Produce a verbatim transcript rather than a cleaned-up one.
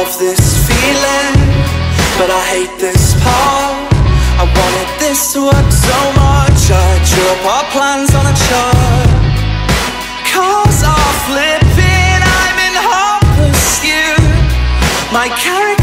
love this feeling, but I hate this part. I wanted this to work so much, I drew up our plans on a chart. Cars are flipping, I'm in hopeless view. My character